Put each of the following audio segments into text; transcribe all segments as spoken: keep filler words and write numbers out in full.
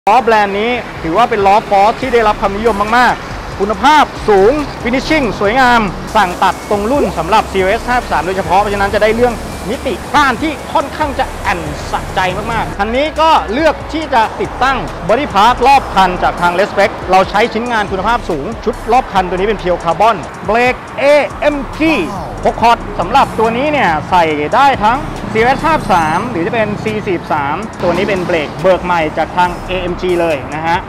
ล้อแบรนด์นี้ถือว่าเป็นล้อฟอร์สที่ได้รับความนิยมมากๆคุณภาพสูงฟินิชชิ่งสวยงามสั่งตัดตรงรุ่นสำหรับ ซี เอส ห้าสิบสาม โดยเฉพาะเพราะฉะนั้นจะได้เรื่องมิติก้านที่ค่อนข้างจะแอนสะใจมากๆคันนี้ก็เลือกที่จะติดตั้งบอดี้พาร์ทรอบคันจากทาง Respect เราใช้ชิ้นงานคุณภาพสูงชุดรอบคันตัวนี้เป็นเพียวคาร์บอนเบรก เอ เอ็ม ที หก คอร์ดสำหรับตัวนี้เนี่ยใส่ได้ทั้ง ซี เอส ห้าสิบสาม หรือจะเป็น ซี สี่สิบสาม ตัวนี้เป็นเบรกเบิกใหม่จากทาง เอ เอ็ม จี เลยนะฮะ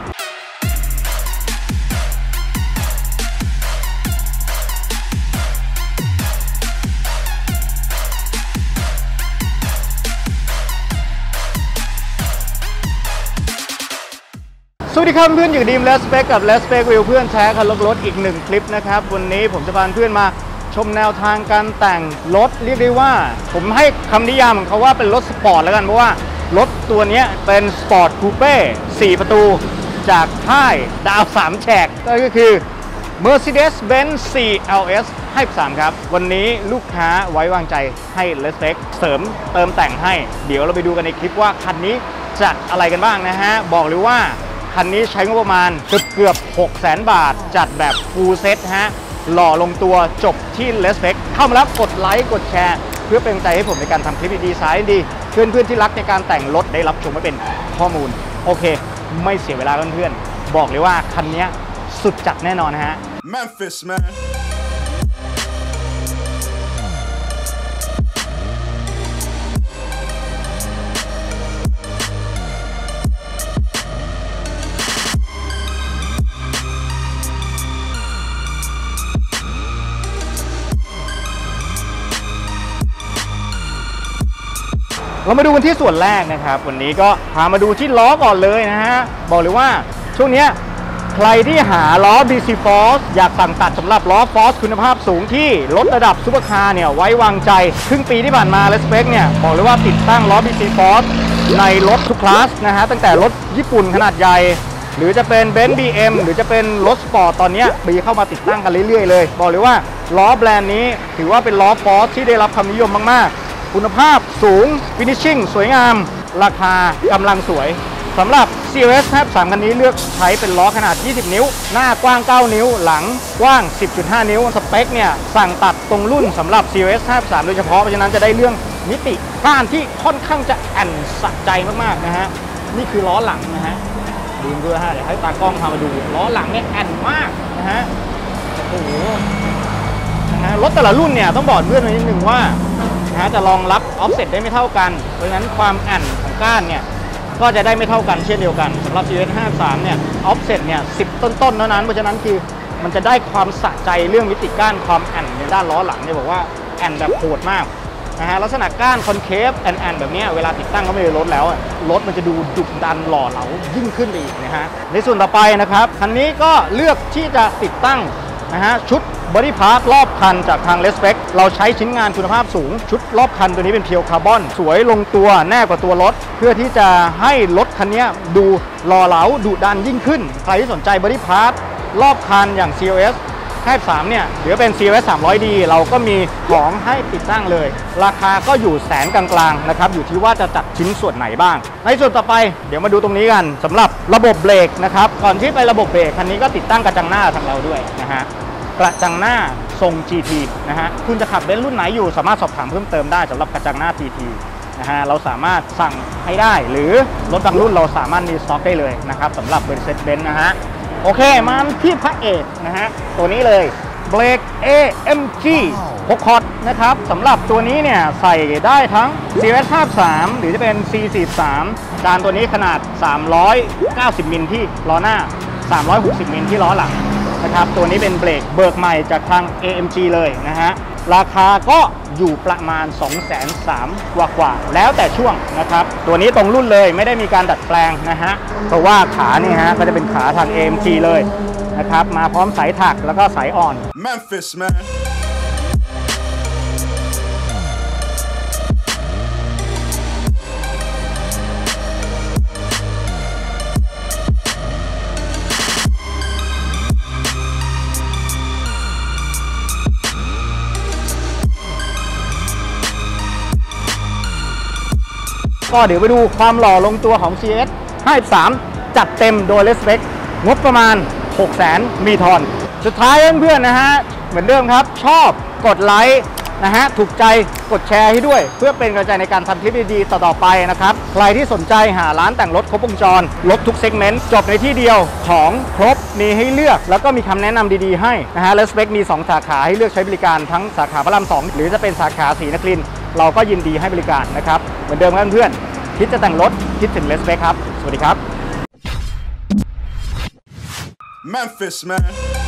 สวัสดีครับเพื่อนอยู่ดีม Respect กับ Respect View เพื่อนแท้คันรถอีกหนึ่งคลิปนะครับวันนี้ผมจะพาเพื่อนมาชมแนวทางการแต่งรถเรียกได้ว่าผมให้คำนิยามของเขาว่าเป็นรถสปอร์ตแล้วกันเพราะว่ารถตัวนี้เป็นสปอร์ตคูเป้สี่ประตูจากค่ายดาวสามแฉกก็คือ Mercedes-Benz ซี แอล เอส ห้าสิบสาม ครับวันนี้ลูกค้าไว้วางใจให้ Respect เสริมเติมแต่งให้เดี๋ยวเราไปดูกันในคลิปว่าคันนี้จัดอะไรกันบ้างนะฮะบอกเลยว่าคันนี้ใช้งบประมาณเกือบเกือบหกแสนบาทจัดแบบฟูลเซ็ตฮะหล่อลงตัวจบที่ Respect เข้ามาแล้วกดไลค์กดแชร์เพื่อเป็นกำลังใจให้ผมในการทำคลิปดีๆสายดีเพื่อนๆที่รักในการแต่งรถได้รับชมไว้เป็นข้อมูลโอเคไม่เสียเวลาเพื่อนๆบอกเลยว่าคันนี้สุดจัดแน่นอนฮะ Memphis manเรามาดูกันที่ส่วนแรกนะครับวันนี้ก็พามาดูที่ล้อก่อนเลยนะฮะบอกเลยว่าช่วงนี้ใครที่หาล้อ บี ซี Force อยากสั่งตัดสำหรับล้อ Force คุณภาพสูงที่ลดระดับซุปเปอร์คาร์เนี่ยไว้วางใจครึ่งปีที่ผ่านมา Respect เนี่ยบอกเลยว่าติดตั้งล้อ บี ซี Force ในรถทุกคลาสนะฮะตั้งแต่รถญี่ปุ่นขนาดใหญ่หรือจะเป็น Benz บี เอ็ม หรือจะเป็นรถสปอร์ตตอนนี้มีเข้ามาติดตั้งกันเรื่อยๆเลยบอกเลยว่าล้อแบรนด์นี้ถือว่าเป็นล้อ Force ที่ได้รับความนิยมมากๆคุณภาพสูงฟินิชชิ่งสวยงามราคากำลังสวยสำหรับ ซี เอส ห้าสิบสาม คันนี้เลือกใช้เป็นล้อขนาดยี่สิบนิ้วหน้ากว้างเก้านิ้วหลังกว้าง สิบจุดห้า นิ้วสเปคเนี่ยสั่งตัดตรงรุ่นสำหรับ ซี เอส ห้าสิบสาม โดยเฉพาะเพราะฉะนั้นจะได้เรื่องมิติก้านที่ค่อนข้างจะแอนสะใจมากๆนะฮะนี่คือล้อหลังนะฮะดูด้วยฮะเดี๋ยวให้ตากล้องพามาดูล้อหลังเนี่ยแอนมากนะฮะโอ้โหนะฮะรถแต่ละรุ่นเนี่ยต้องบอกเพื่อนไว้นิดนึงว่านะจะรองรับออฟเซ็ตได้ไม่เท่ากันเพราะฉะนั้นความแอนของก้านเนี่ยก็จะได้ไม่เท่ากันเช่นเดียวกันสำหรับ ซี เอส ห้าสิบสาม เนี่ยออฟเซ็ตเนี่ยสิบต้นๆเท่านั้นเพราะฉะนั้นคือมันจะได้ความสะใจเรื่องมิติก้านความแอนในด้านล้อหลังเนี่ยบอกว่าแอนแบบโหดมากนะฮะลักษณะก้านคอนเคฟแอนแอนแบบนี้เวลาติดตั้งเข้าไปในรถแล้วรถมันจะดูดุดันหล่อเหลายิ่งขึ้นอีกนะฮะในส่วนต่อไปนะครับคันนี้ก็เลือกที่จะติดตั้งนะฮะชุดบอดี้พาร์ทรอบคันจากทาง Respect เราใช้ชิ้นงานคุณภาพสูงชุดรอบคันตัวนี้เป็นเพียวคาร์บอนสวยลงตัวแน่กว่าตัวรถเพื่อที่จะให้รถคันนี้ดูหล่อเหลาดุดันยิ่งขึ้นใครที่สนใจบอดี้พาร์ทรอบคันอย่าง ซี แอล เอส ห้าสิบสาม เนี่ยหรือเป็น ซี แอล เอส สามร้อยดี เราก็มีของให้ติดตั้งเลยราคาก็อยู่แสนกลางๆนะครับอยู่ที่ว่าจะจัดชิ้นส่วนไหนบ้างในส่วนต่อไปเดี๋ยวมาดูตรงนี้กันสำหรับระบบเบรกนะครับก่อนที่ไประบบเบรกคันนี้ก็ติดตั้งกระจังหน้าทางเราด้วยนะฮะกระจังหน้าทรง จี ที นะฮะคุณจะขับเบนซ์รุ่นไหนอยู่สามารถสอบถามเพิ่มเติมได้สำหรับกระจังหน้า จี ที นะฮะเราสามารถสั่งให้ได้หรือรถบางรุ่นเราสามารถมีสต็อกได้เลยนะครับสำหรับ Mercedes-Benz นะฮะโอเคมาที่พระเอกนะฮะตัวนี้เลยเบรก เอ เอ็ม จี หก คอร์ดนะครับสำหรับตัวนี้เนี่ยใส่ได้ทั้ง ซี เอส ห้าสิบสาม หรือจะเป็น ซี สี่สิบสาม จานตัวนี้ขนาดสามร้อยเก้าสิบมิลที่ล้อหน้าสามร้อยหกสิบมิลที่ล้อหลังนะครับตัวนี้เป็นเบรกเบิกใหม่จากทาง เอ เอ็ม จี เลยนะฮะราคาก็อยู่ประมาณ สองแสนสามหมื่น กว่าๆแล้วแต่ช่วงนะครับตัวนี้ตรงรุ่นเลยไม่ได้มีการดัดแปลงนะฮะเพราะว่าขานี่ฮะก็จะเป็นขาทาง เอ เอ็ม จี เลยนะครับมาพร้อมสายถักแล้วก็สายอ่อน Memphis manก็เดี๋ยวไปดูความหล่อลงตัวของ ซี เอส ห้าสิบสามจัดเต็มโดย Respect งบประมาณ หกแสน มีทอนสุดท้ายเพื่อนๆนะฮะเหมือนเดิมครับชอบกดไลค์นะฮะถูกใจกดแชร์ให้ด้วยเพื่อเป็นกำลังใจในการทำคลิปดีๆต่อๆไปนะครับใครที่สนใจหาร้านแต่งรถครบวงจรลดทุกเซกเมนต์จบในที่เดียวของครบมีให้เลือกแล้วก็มีคำแนะนำดีๆให้นะฮะ Respect มีสองสาขาให้เลือกใช้บริการทั้งสาขาพระรามสองหรือจะเป็นสาขาศรีนครินทร์เราก็ยินดีให้บริการนะครับเหมือนเดิมครับเพื่อนคิดจะแต่งรถคิดถึง Respect ครับสวัสดีครับ Memphis man